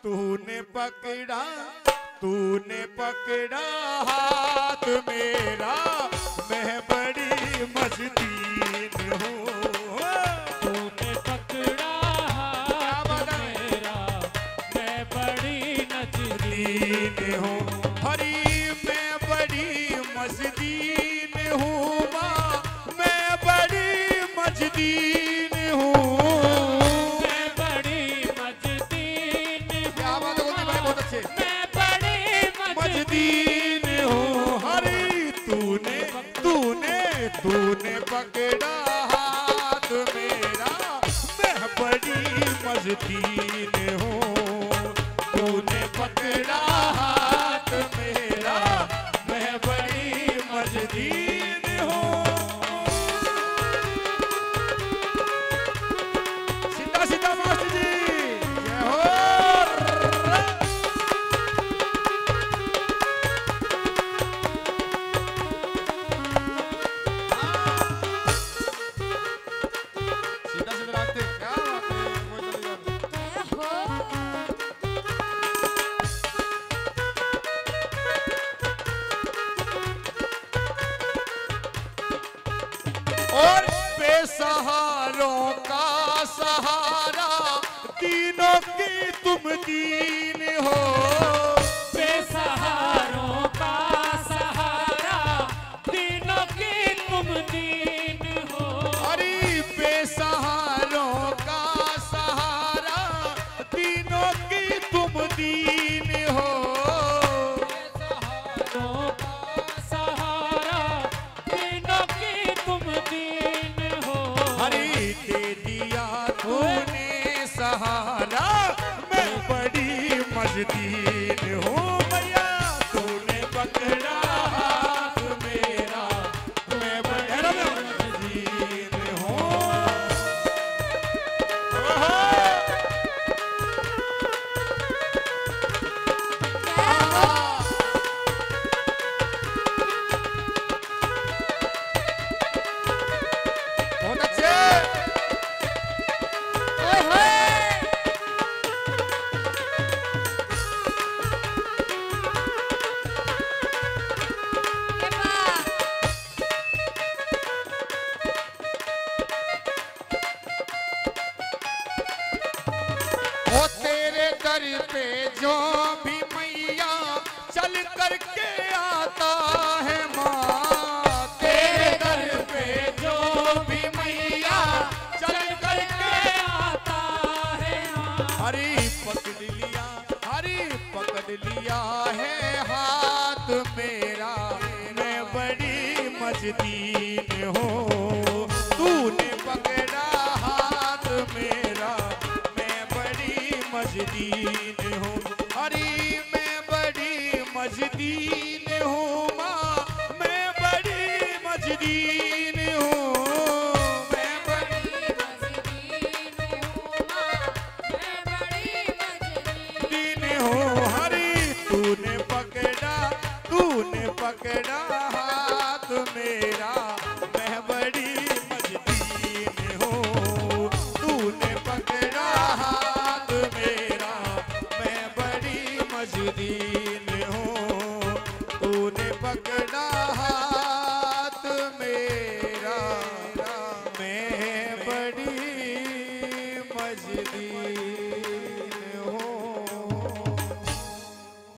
तूने पकड़ा हाथ मेरा, मैं बड़ी मजदीन हूँ। तूने पकड़ा हाथ मेरा, मैं बड़ी नजदीन हूँ। हरी मैं बड़ी मजदीन हूँ माँ, मैं बड़ी मजदीन हूँ। मैं बड़ी मजदीन हूँ। क्या बात है भाई, बहुत अच्छे। मैं बड़ी मजदीन हूँ। हरी तूने पकड़ा हाथ मेरा, मैं बड़ी मजदीन हूँ। तूने पकड़ा हाथ मेरा, मैं बड़ी मजदीन हूँ। सीधा सीधा मास्टर जी, जय हो। सीधा सीधा रास्ते, क्या बात है, कोई चली जाती। और बेसहारों का सहारा, तीनों की तुम दीन हो। बेसहारों का सहारा, तीनों की तुम दीन हो। अरे बेसहारों का सहारा, तीनों की तुम दीन हो। बेसहारों का सहारा, तीनों की तुम दीन हो। हरी दे दिया तूने सहारा, मैं बड़ी मजदीन हूँ भैया। तूने पकड़ा हाथ मेरा, मैं बड़ी मजदीन हूँ। बहुत अच्छे। ओ तेरे दर पे जो भी मैया चल करके आता है माँ। तेरे दर पे जो भी मैया चल करके आता है माँ। हरी पकड़ लिया है हाथ मेरा, मैं बड़ी मजदीन हूँ। तूने पकड़ा हाथ मेरा, मैं बड़ी मजदीन हूँ। हरी मैं बड़ी मजदीन हूँ माँ, मैं बड़ी मजदीन हूँ। मैं बड़ी मजदीन हूँ। हरी तूने पकड़ा हाथ मेरा, मैं बड़ी मजदीन हूँ। तूने पकड़ा हाथ मेरा, मैं बड़ी मजदीन हूँ। तूने पकड़ा हाथ मेरा, मैं बड़ी मजदीन